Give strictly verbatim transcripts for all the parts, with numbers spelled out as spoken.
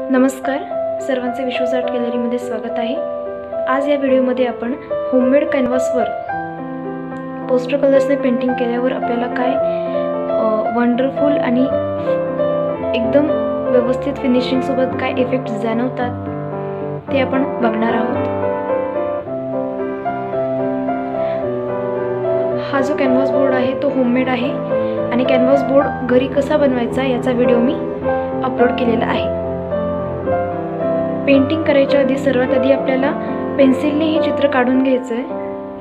नमस्कार, सर्वांचे विश्वास आर्ट गॅलरीमध्ये स्वागत आहे। आज या व्हिडिओमध्ये आपण होममेड कॅनव्हासवर पोस्टर कलर्सने पेंटिंग केल्यावर आपल्याला काय वंडरफुल आणि एकदम व्यवस्थित फिनिशिंग सोबत काय इफेक्ट जाणवतात ते आपण बघणार आहोत। हा जो कॅनव्हास बोर्ड आहे तो होममेड आहे आणि कॅनव्हास बोर्ड घरी कसा बनवायचा याचा व्हिडिओ मी अपलोड केलेला आहे। पेंटिंग करायच्या आधी सर्वात आधी आपल्याला पेन्सिलने हे चित्र काढून घ्यायचं आहे।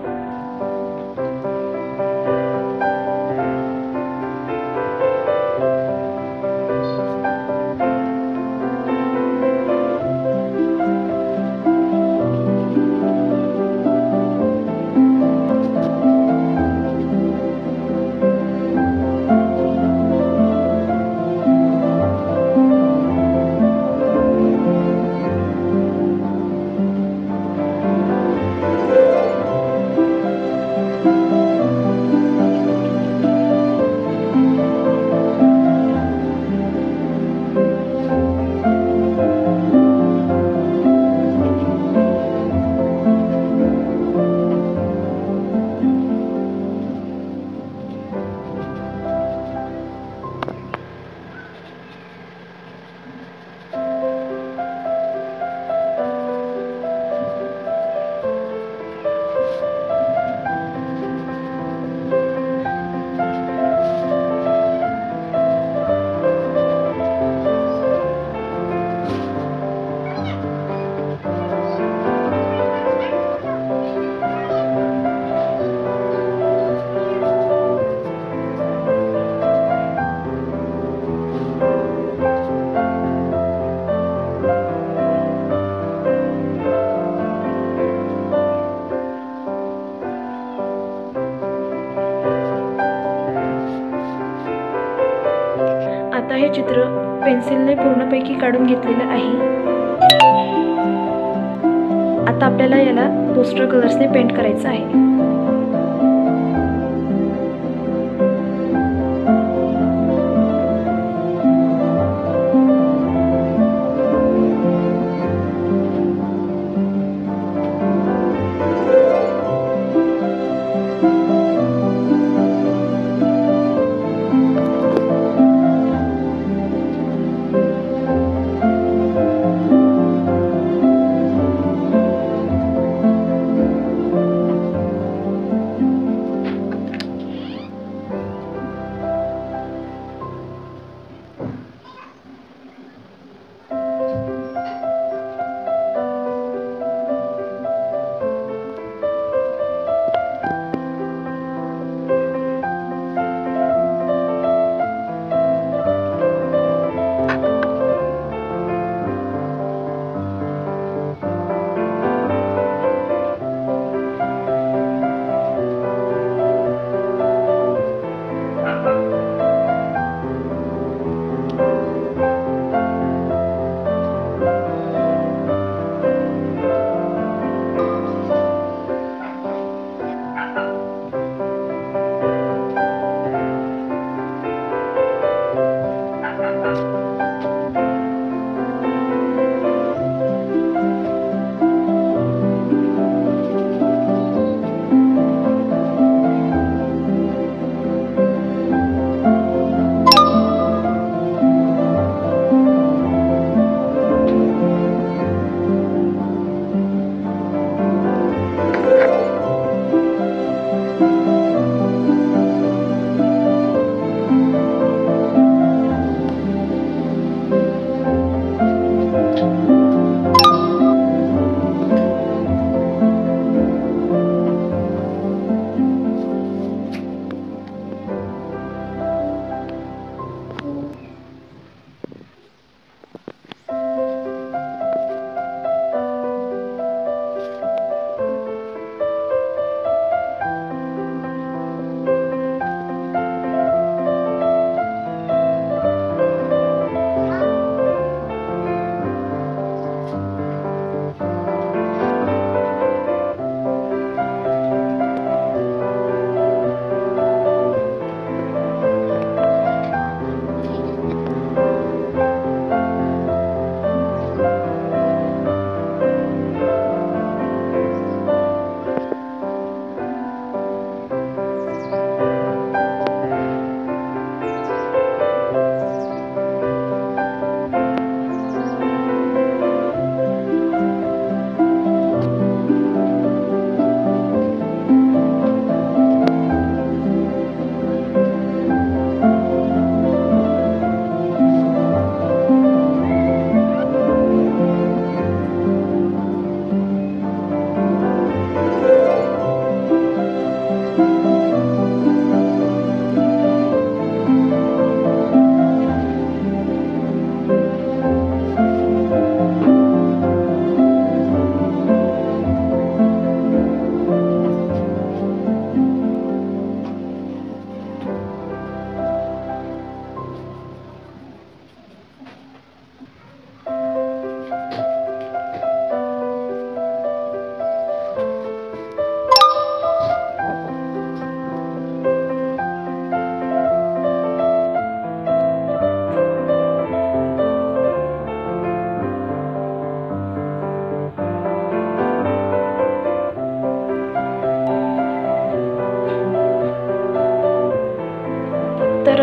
आता हे चित्र पेन्सिलने पूर्णपैकी काढून घेतलेलं आहे। आता आपल्याला याला पोस्टर कलर्सने पेंट करायचं आहे।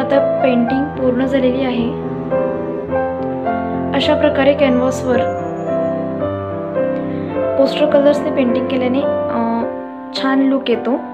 आता पेंटिंग पूर्ण झालेली आहे। अशा प्रकारे कॅनव्हासवर पोस्टर कलर्सने पेंटिंग केल्याने छान लुक येतो।